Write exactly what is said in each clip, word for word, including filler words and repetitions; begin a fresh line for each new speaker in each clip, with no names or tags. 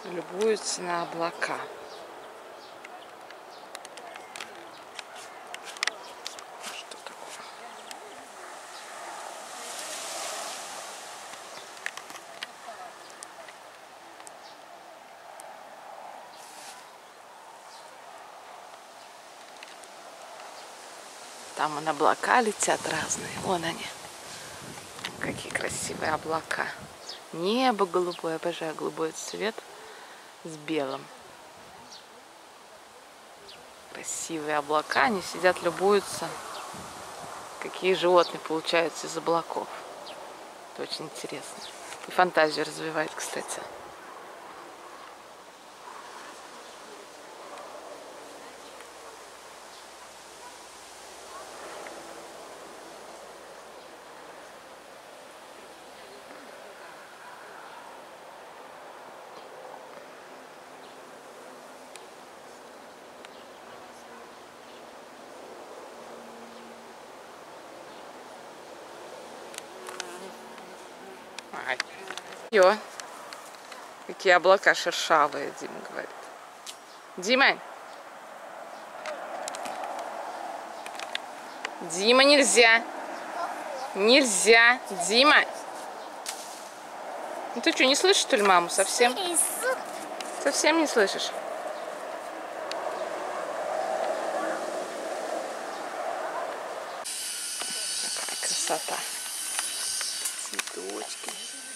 любуются на облака. Что такое? Там вон облака летят разные. Вон они. Какие красивые облака. Небо голубое, обожаю голубой цвет с белым. Красивые облака, они сидят, любуются. Какие животные получаются из облаков. Это очень интересно. И фантазию развивает, кстати. Ё, какие облака шершавые, Дима говорит. Дима! Дима, нельзя! Нельзя! Дима! Ну ты что, не слышишь, что ли, маму совсем? Совсем не слышишь? Какая красота! Цветочки.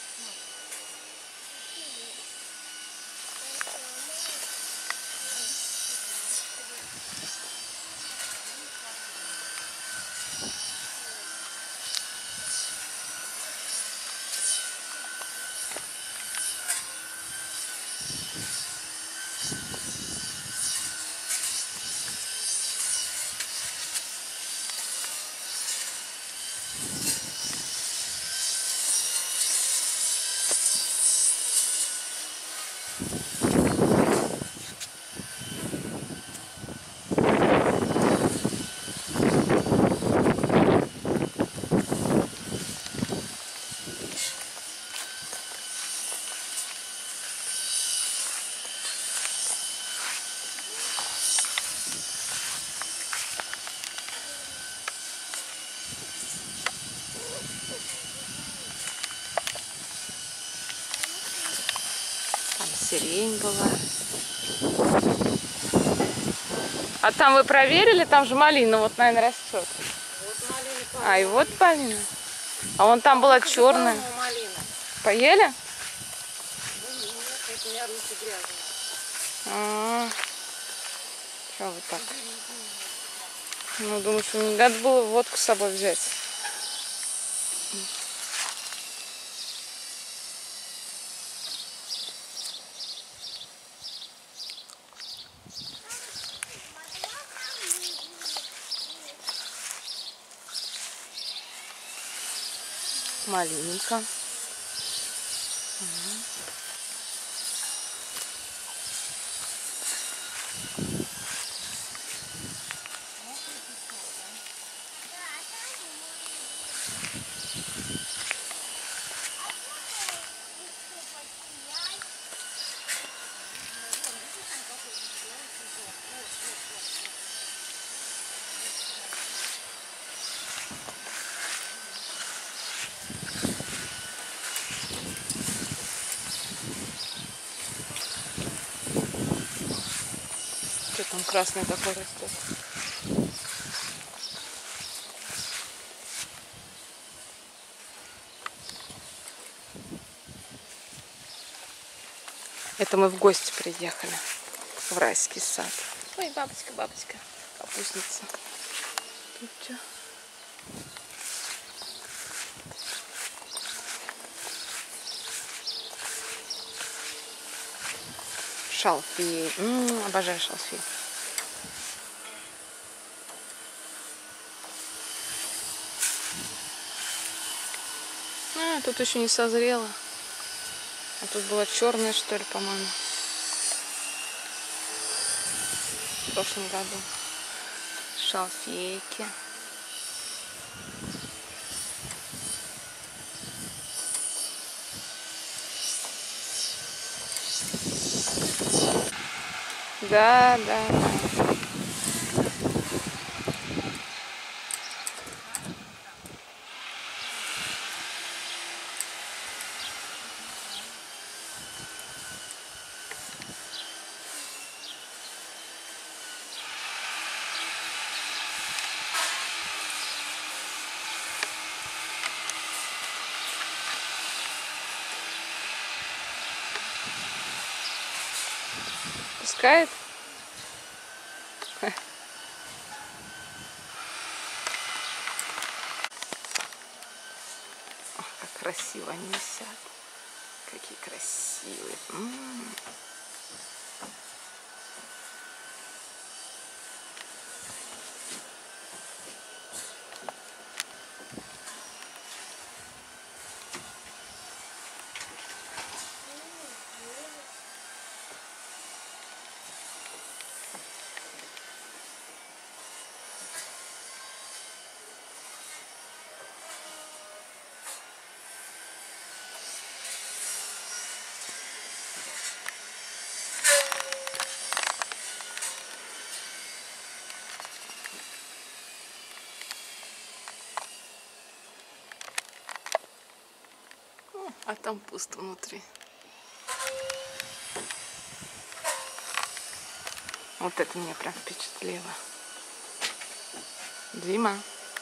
Сирень была. А там вы проверили? Там же малина, вот, наверное, растет.
Вот малина,
а, и вот малина. А вон там была черная. Поели?
Да нет, это у меня руки грязные.
А, что вы так? Ну, думаю, что не надо было водку с собой взять. Малинка. Угу. Что там красный такой растет? Это мы в гости приехали в райский сад. Ой, бабочка, бабочка, капустница. Тут что? Шалфей. М-м, обожаю шалфей. А, тут еще не созрело. А тут была черная, что ли, по-моему. В прошлом году. Шалфейки. Да, да, да. Пускает? Ох, как красиво они висят. Какие красивые. М-м-м. А там пусто внутри. Вот это меня прям впечатлило. Дима.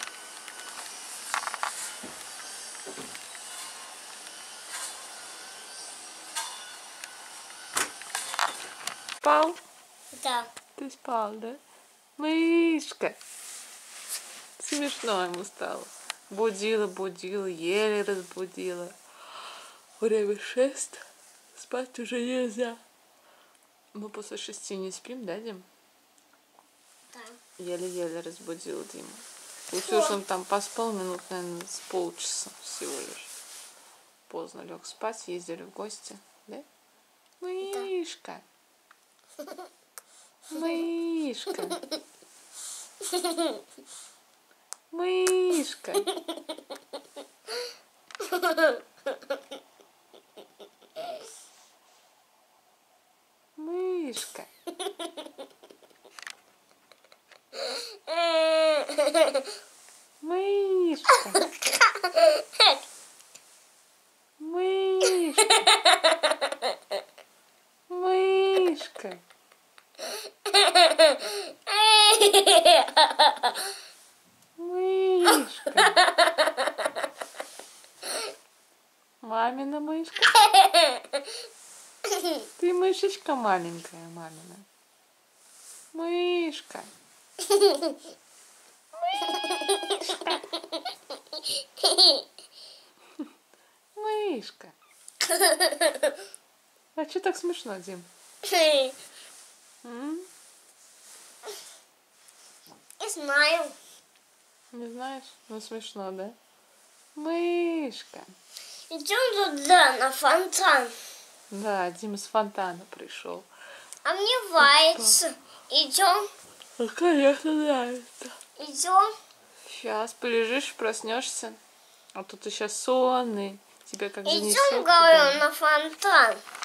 Спал?
Да.
Ты спал, да? Мышка. Смешно ему стало. Будила, будила, еле разбудила. Время шесть. Спать уже нельзя. Мы после шести не спим, да, Дим?
Да.
Еле-еле разбудил Диму. Лучше уж он там поспал минут, наверное, с полчаса всего лишь. Поздно лег спать, ездили в гости, да? Мышка. Мышка. Мышка. Мышка. Мышка. Мышка. Мышка. Мышка. Мамина мышка. Ты мышечка маленькая, мамина. Мышка. Мышка. А что так смешно, Дим? М?
Не знаю.
Не знаешь? Ну смешно, да? Мышка.
Идем туда, на фонтан.
Да, Дима с фонтана пришел.
А мне нравится. Идем.
Ну, конечно, нравится.
Идем.
Сейчас полежишь, проснешься. А тут ты сейчас сонный. Тебя как
Идем,
занесет
говорю,
куда-нибудь.
на фонтан.